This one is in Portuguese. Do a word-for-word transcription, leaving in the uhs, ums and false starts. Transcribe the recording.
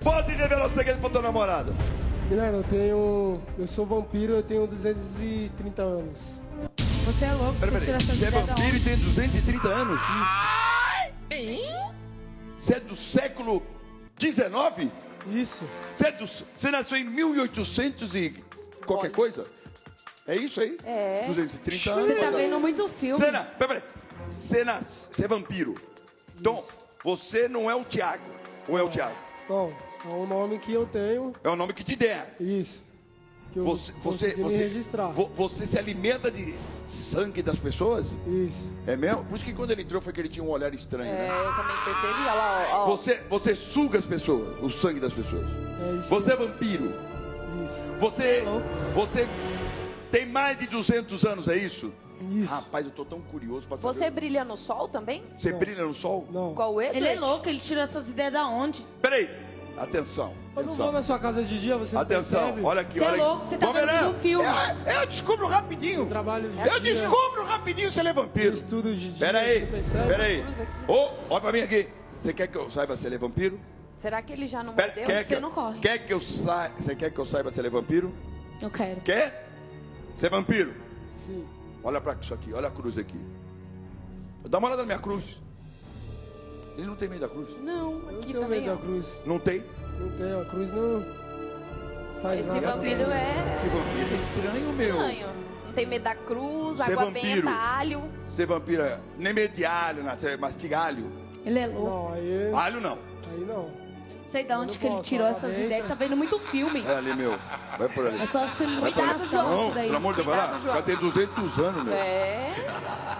Pode revelar o segredo pra tua namorada. Milena, eu tenho... Eu sou vampiro, eu tenho duzentos e trinta anos. Você é louco, Peraí, você tira peraí. essas Você é ideias da vampiro e onde? tem duzentos e trinta anos? Isso. Você é do século dezenove? Isso. Você, é do... Você nasceu em mil e oitocentos e qualquer coisa? É isso aí? É. duzentos e trinta anos. Você tá mas- vendo muito filme. Você, na... peraí, peraí. Você, nas... Você é vampiro. Então, você não é o Thiago. Ou é o Thiago? Não, é um nome que eu tenho. É o nome que te der. Isso. Que eu Você, você, consegui me você, registrar. vo- você se alimenta de sangue das pessoas? Isso. É mesmo? Por isso que quando ele entrou foi que ele tinha um olhar estranho, É, né? eu também percebi. Olha lá, ó. ó. Você, você suga as pessoas, o sangue das pessoas. É isso. Você é vampiro. Isso. Você, louco. você tem mais de duzentos anos, é isso? Isso. Rapaz, eu tô tão curioso pra saber. Você brilha no sol também? Você brilha no sol? Não. Igual o Edward? Ele é louco, ele tirou essas ideias da onde? Peraí. Atenção. Eu não vou Atenção. na sua casa de dia, você não Atenção. percebe? Olha aqui, Você é olha louco, aqui. você tá Vamos vendo ver, tudo né? filme. Eu, eu descubro rapidinho. Eu trabalho de Eu dia. descubro rapidinho se ele é vampiro. Estudo de dia. Pera aí, você percebe? pera aí. Cruz aqui. Ô, olha pra mim aqui. Você quer que eu saiba se ele é vampiro? Será que ele já não Pera, mordeu? quer que você eu- não corre. Quer que eu saiba? Você quer que eu saiba se ele é vampiro? Eu quero. Quer? Você é vampiro? Sim. Olha pra isso aqui, olha a cruz aqui. Dá uma olhada na minha cruz. Ele não tem medo da cruz? Não, Eu não aqui tenho também, medo ó. da cruz. Não tem? Não tenho, a cruz não faz Esse nada. vampiro é Esse vampiro é estranho, meu. estranho. Não tem medo da cruz, Ser água vampiro. benta, alho. Ser vampiro é nem medo de alho, né? Você mastiga alho. Ele é louco. Não, aí, Alho não. aí não. Sei de onde não que ele posso, tirou ela essas vem, ideias, tá vendo muito filme. É ali, meu. Vai por ali. É só Vai por ali. alucinação Não, isso daí. pelo amor de Deus, vai Cuidado, lá. João. Já tem duzentos anos, meu. É.